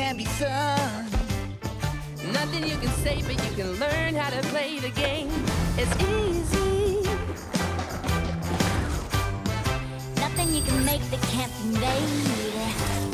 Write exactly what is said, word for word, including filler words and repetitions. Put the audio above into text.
can be sung. Nothing you can say, but you can learn how to play the game. It's easy. Nothing you can make that can't be made.